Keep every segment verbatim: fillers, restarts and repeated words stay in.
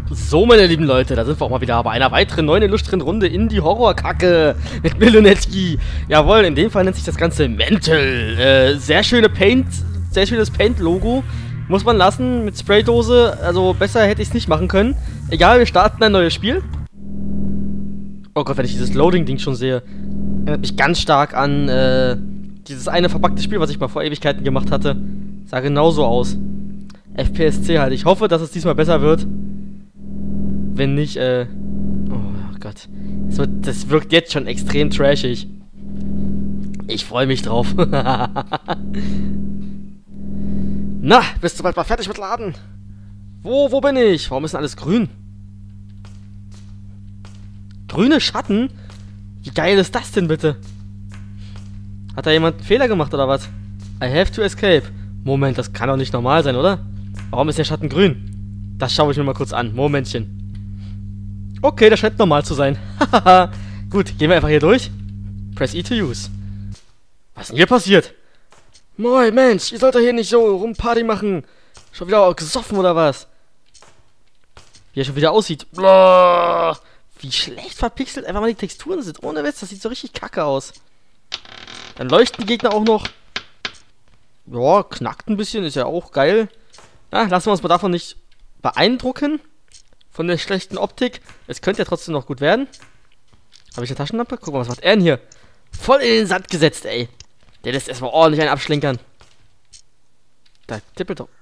So, meine lieben Leute, da sind wir auch mal wieder bei einer weiteren neuen illustren Runde in die Horrorkacke mit Milonetski. Jawohl, in dem Fall nennt sich das Ganze Mental. Äh, sehr schöne Paint, sehr schönes Paint-Logo. Muss man lassen, mit Spraydose. Also besser hätte ich es nicht machen können. Egal, wir starten ein neues Spiel. Oh Gott, wenn ich dieses Loading-Ding schon sehe. Erinnert mich ganz stark an äh, dieses eine verpackte Spiel, was ich mal vor Ewigkeiten gemacht hatte. Sah genauso aus. F P S C halt. Ich hoffe, dass es diesmal besser wird. Wenn nicht, äh... oh Gott. Das, wird, das wirkt jetzt schon extrem trashig. Ich freue mich drauf. Na, bist du bald mal fertig mit Laden? Wo, wo bin ich? Warum ist denn alles grün? Grüne Schatten? Wie geil ist das denn bitte? Hat da jemand einen Fehler gemacht oder was? I have to escape. Moment, das kann doch nicht normal sein, oder? Warum ist der Schatten grün? Das schaue ich mir mal kurz an. Momentchen. Okay, das scheint normal zu sein. Hahaha. Gut, gehen wir einfach hier durch. Press E to use. Was ist denn hier passiert? Moin, Mensch, ihr sollt doch hier nicht so rumparty machen. Schon wieder gesoffen oder was? Wie er schon wieder aussieht. Blah. Wie schlecht verpixelt einfach mal die Texturen sind. Ohne Witz, das sieht so richtig kacke aus. Dann leuchten die Gegner auch noch. Ja, knackt ein bisschen, ist ja auch geil. Na, lassen wir uns mal davon nicht beeindrucken. Von der schlechten Optik. Es könnte ja trotzdem noch gut werden. Habe ich eine Taschenlampe? Guck mal, was macht er denn hier? Voll in den Sand gesetzt, ey. Der lässt erstmal ordentlich einen abschlenkern. Da tippelt doch.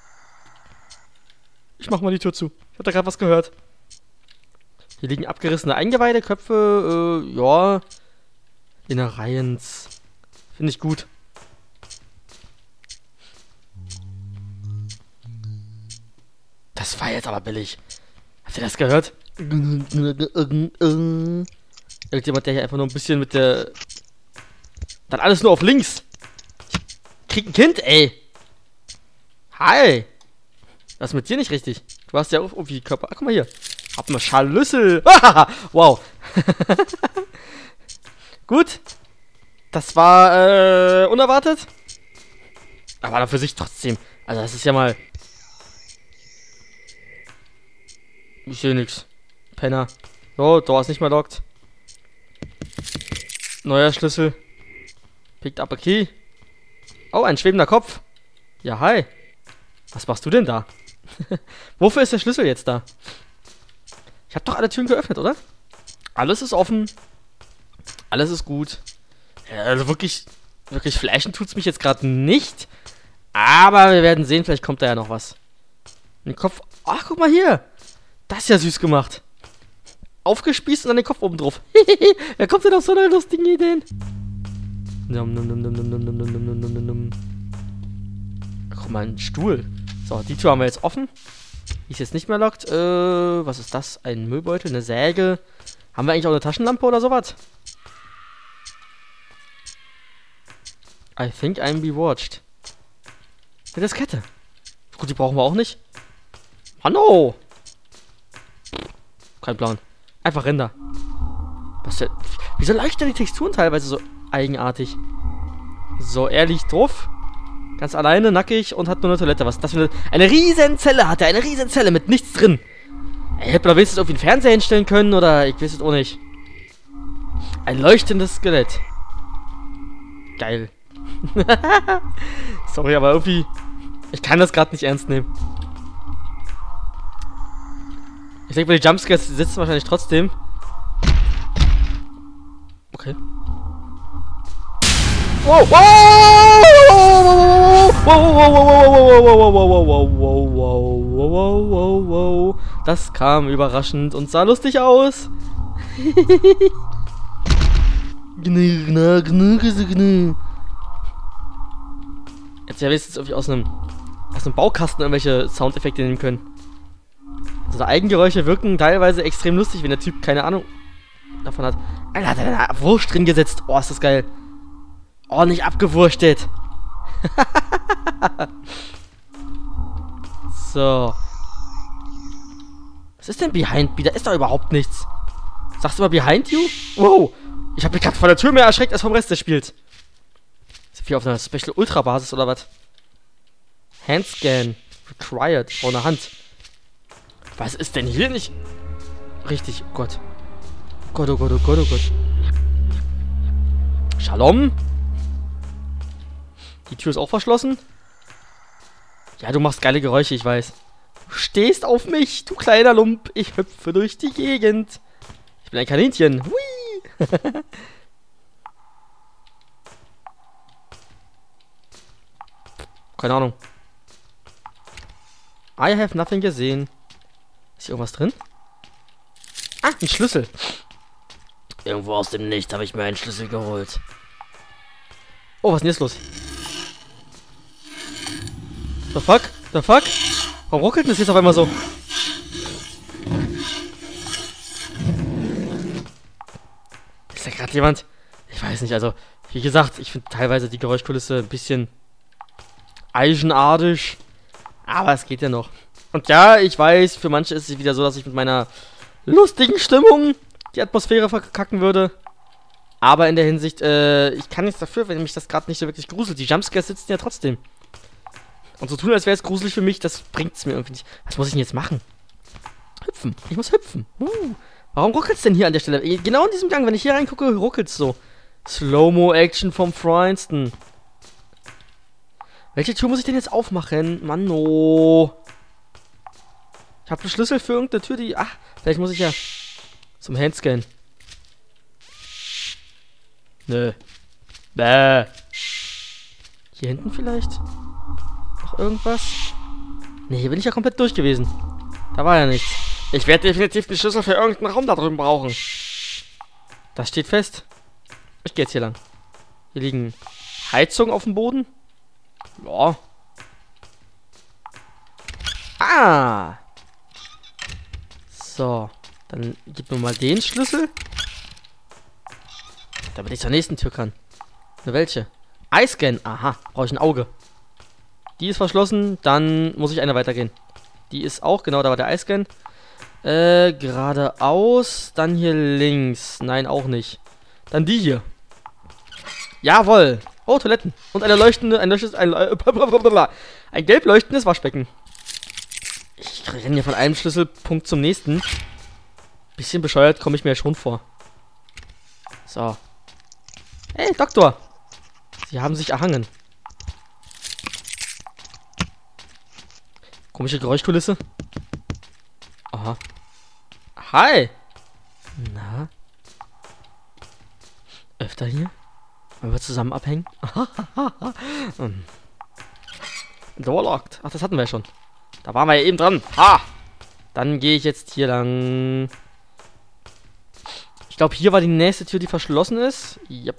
Ich mach mal die Tür zu. Ich hab da gerade was gehört. Hier liegen abgerissene Eingeweide, Köpfe, äh, ja. Innereien. Finde ich gut. Das war jetzt aber billig. Habt ihr das gehört? Irgendjemand, der hier einfach nur ein bisschen mit der... Dann alles nur auf links. Ich krieg ein Kind, ey. Hi. Das ist mit dir nicht richtig. Du hast ja auch irgendwie Körper... Ach, guck mal hier. Hab mal Scharlüssel. Wow. Gut. Das war, äh, unerwartet. Aber dann für sich trotzdem. Also das ist ja mal... Ich sehe nix. Penner. So, Tor ist nicht mehr lockt. Neuer Schlüssel. Picked up a key. Oh, ein schwebender Kopf. Ja, hi. Was machst du denn da? Wofür ist der Schlüssel jetzt da? Ich habe doch alle Türen geöffnet, oder? Alles ist offen. Alles ist gut. Ja, also wirklich, wirklich flashen tut's mich jetzt gerade nicht. Aber wir werden sehen, vielleicht kommt da ja noch was. Ein Kopf. Ach, guck mal hier. Das ist ja süß gemacht. Aufgespießt und dann den Kopf oben drauf. Wer kommt denn auf so eine lustigen Ideen? Num, num, num, num, num, num, num, num, num, num. Guck mal, ein Stuhl. So, die Tür haben wir jetzt offen. Die ist jetzt nicht mehr lockt. Äh, was ist das? Ein Müllbeutel, eine Säge. Haben wir eigentlich auch eine Taschenlampe oder sowas? I think I'm bewatched. Eine Diskette. Gut, die brauchen wir auch nicht. Hallo! Kein Plan. Einfach Ränder. Was denn? Wieso leuchten die Texturen teilweise so eigenartig? So, er liegt drauf. Ganz alleine, nackig und hat nur eine Toilette. Was ist das für eine... Eine riesen Zelle hat er. Eine riesen Zelle mit nichts drin. Er hätte man wenigstens irgendwie einen Fernseher hinstellen können oder... Ich weiß es auch nicht. Ein leuchtendes Skelett. Geil. Sorry, aber irgendwie... Ich kann das gerade nicht ernst nehmen. Ich denke, bei den Jumpscares sitzen wahrscheinlich trotzdem. Okay. Wow! Wow! Wow! Wow! Wow! Wow! Wow! Das kam überraschend und sah lustig aus. Jetzt ja wenigstens irgendwie aus einem aus einem Baukasten irgendwelche Soundeffekte nehmen können. Also Eigengeräusche wirken teilweise extrem lustig, wenn der Typ keine Ahnung davon hat. Alter, hat er da Wurst drin gesetzt. Oh, ist das geil. Ordentlich abgewurstet. So. Was ist denn behind me? Da ist doch überhaupt nichts. Sagst du mal behind you? Wow. Ich habe mich gerade von der Tür mehr erschreckt als vom Rest des Spiels. Sind wir auf einer Special Ultra Basis oder was? Handscan. Required. Oh, eine Hand. Was ist denn hier nicht richtig? Oh Gott. Oh Gott, oh Gott, oh Gott, oh Gott. Shalom? Die Tür ist auch verschlossen? Ja, du machst geile Geräusche, ich weiß. Du stehst auf mich, du kleiner Lump. Ich hüpfe durch die Gegend. Ich bin ein Kaninchen. Hui! Keine Ahnung. I have nothing gesehen. Ist hier irgendwas drin? Ah, ein Schlüssel. Irgendwo aus dem Nichts habe ich mir einen Schlüssel geholt. Oh, was ist denn jetzt los? The fuck? The fuck? Warum ruckelt das jetzt auf einmal so? Ist da gerade jemand? Ich weiß nicht, also, wie gesagt, ich finde teilweise die Geräuschkulisse ein bisschen eigenartig. Aber es geht ja noch. Und ja, ich weiß, für manche ist es wieder so, dass ich mit meiner lustigen Stimmung die Atmosphäre verkacken würde. Aber in der Hinsicht, äh, ich kann nichts dafür, wenn mich das gerade nicht so wirklich gruselt. Die Jumpscares sitzen ja trotzdem. Und so tun, als wäre es gruselig für mich, das bringt es mir irgendwie nicht. Was muss ich denn jetzt machen? Hüpfen. Ich muss hüpfen. Uh, warum ruckelt es denn hier an der Stelle? Genau in diesem Gang, wenn ich hier reingucke, ruckelt es so. Slow-Mo-Action vom Freinsten. Welche Tür muss ich denn jetzt aufmachen? Mann, oh. Ich habe einen Schlüssel für irgendeine Tür, die... Ach, vielleicht muss ich ja zum Handscan. Nö. Bäh. Hier hinten vielleicht? Noch irgendwas? Ne, hier bin ich ja komplett durch gewesen. Da war ja nichts. Ich werde definitiv den Schlüssel für irgendeinen Raum da drüben brauchen. Das steht fest. Ich gehe jetzt hier lang. Hier liegen Heizungen auf dem Boden. Ja. Ah. So. Dann gib mir mal den Schlüssel. Damit ich zur nächsten Tür kann. Eine welche? Eye-Scan. Aha. Brauche ich ein Auge. Die ist verschlossen. Dann muss ich eine weitergehen. Die ist auch. Genau, da war der Eye-Scan. Äh, geradeaus. Dann hier links. Nein, auch nicht. Dann die hier. Jawohl. Oh, Toiletten. Und eine leuchtende, ein leuchtendes, ein, äh, ein gelb leuchtendes Waschbecken. Ich renne hier von einem Schlüsselpunkt zum nächsten. Bisschen bescheuert komme ich mir ja schon vor. So. Hey, Doktor. Sie haben sich erhangen. Komische Geräuschkulisse. Aha. Hi. Na? Öfter hier? Wollen wir zusammen abhängen? Door locked. Ach, das hatten wir ja schon. Da waren wir ja eben dran. Ha! Dann gehe ich jetzt hier lang. Ich glaube, hier war die nächste Tür, die verschlossen ist. Yep.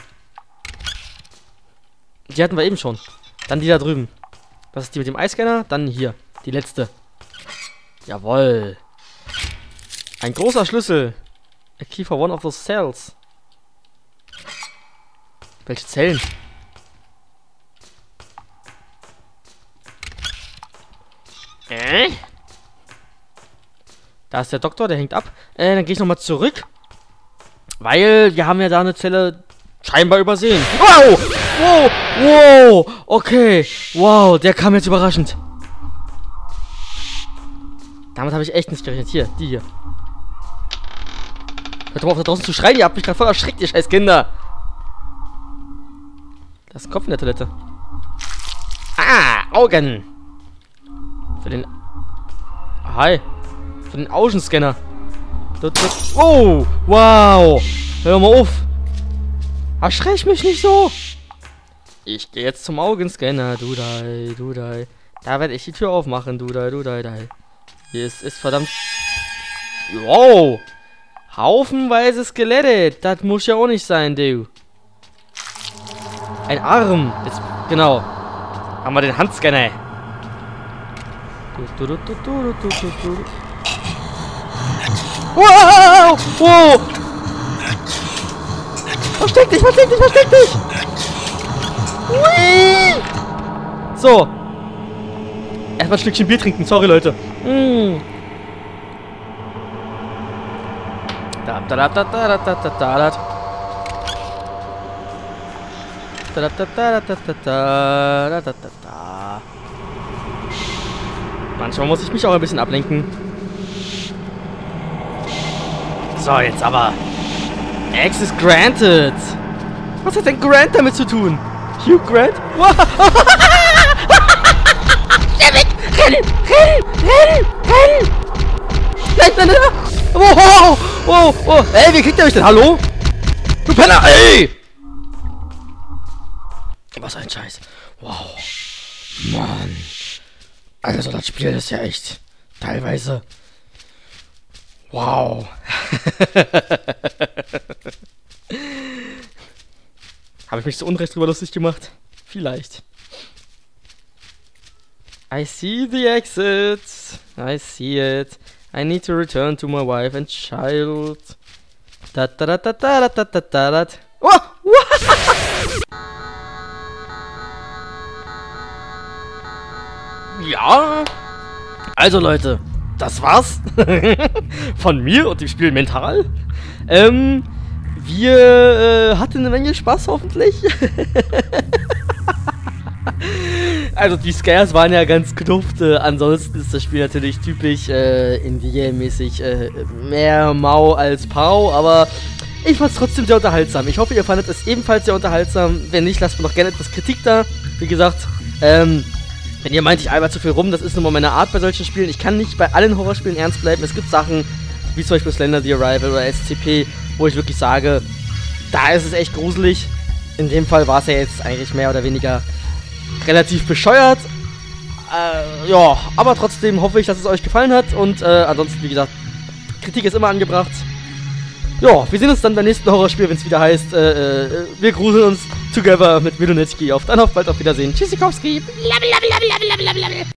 Die hatten wir eben schon. Dann die da drüben. Das ist die mit dem Eyescanner. Dann hier. Die letzte. Jawohl. Ein großer Schlüssel. A key for one of those cells. Welche Zellen? Äh? Da ist der Doktor, der hängt ab. Äh, dann gehe ich nochmal zurück. Weil wir haben ja da eine Zelle scheinbar übersehen. Wow! Wow! Wow! Okay. Wow, der kam jetzt überraschend. Damit habe ich echt nicht gerechnet. Hier, die hier. Hört doch mal auf, da draußen zu schreien. Ihr habt mich gerade voll erschreckt, ihr scheiß Kinder. Da ist ein Kopf in der Toilette. Ah, Augen. Für den... Hi. Für den Augenscanner. Oh, wow. Hör mal auf. Erschreck mich nicht so. Ich gehe jetzt zum Augenscanner. Du dai, du dai. Da werde ich die Tür aufmachen. Du dai, du dai, dai. Hier ist, ist verdammt... Wow. Haufenweise Skelette. Das muss ja auch nicht sein, du. Ein Arm. Jetzt, genau. Haben wir den Handscanner. Du, du, du, du, du, du, du. Wow! Wow! Versteck dich, versteck dich, versteck dich! Hui! So. Erstmal ein Stückchen Bier trinken, sorry Leute. Mm. Da, da, da, da, da, da, da, da, da. Da, da, da, da, da, da, da, da, da, da. Manchmal muss ich mich auch ein bisschen ablenken. So, jetzt aber. Access granted. Was hat denn Grant damit zu tun? Hugh Grant? Wow. Schnell weg! Rennen! Rennen! Rennen! Rennen! Nein, nein, nein! Wow! Wow! Wow! Ey, wie kriegt er mich denn? Hallo? Du Penner! Ey! Was ein Scheiß. Wow. Mann. Also das Spiel ist ja echt teilweise. Wow. Habe ich mich so unrecht drüber lustig gemacht? Vielleicht. I see the exit. I see it. I need to return to my wife and child. Da da da da da da da da da. Oh! Ja. Also Leute, das war's von mir und dem Spiel Mental. Ähm, wir äh, hatten eine Menge Spaß hoffentlich. Also die Scares waren ja ganz knuft, äh, ansonsten ist das Spiel natürlich typisch äh, Indie-Game-mäßig äh, mehr Mau als Pau, aber ich fand es trotzdem sehr unterhaltsam. Ich hoffe, ihr fandet es ebenfalls sehr unterhaltsam. Wenn nicht, lasst mir doch gerne etwas Kritik da. Wie gesagt, ähm, wenn ihr meint, ich alber zu viel rum, das ist nun mal meine Art bei solchen Spielen. Ich kann nicht bei allen Horrorspielen ernst bleiben. Es gibt Sachen, wie zum Beispiel Slender the Arrival oder S C P, wo ich wirklich sage, da ist es echt gruselig. In dem Fall war es ja jetzt eigentlich mehr oder weniger relativ bescheuert. Äh, ja, aber trotzdem hoffe ich, dass es euch gefallen hat. Und äh, ansonsten, wie gesagt, Kritik ist immer angebracht. Ja, wir sehen uns dann beim nächsten Horrorspiel, wenn es wieder heißt, äh, äh, wir gruseln uns together mit Milonetski auf. Dann auf bald, auf Wiedersehen. Tschüssikowski.